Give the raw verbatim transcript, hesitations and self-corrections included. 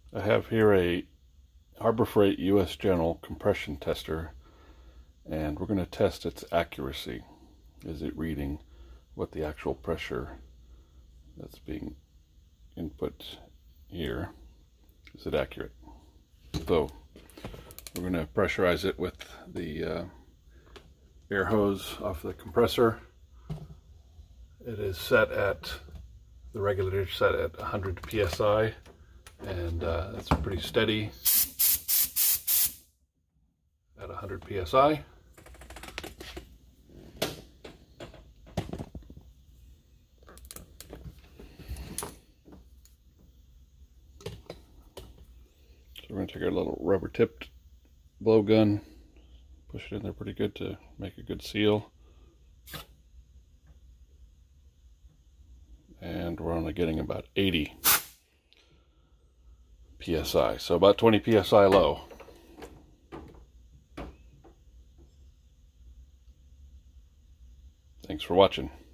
I have here a Harbor Freight U S General compression tester, and we're going to test its accuracy. Is it reading what the actual pressure that's being input here? Is it accurate? So we're going to pressurize it with the uh, air hose off the compressor. It is set at, the regulator is set at one hundred P S I, and uh, it's pretty steady at one hundred P S I. So we're going to take our little rubber tipped blowgun, push it in there pretty good to make a good seal. And we're only getting about eighty P S I, so about twenty P S I low. Thanks for watching.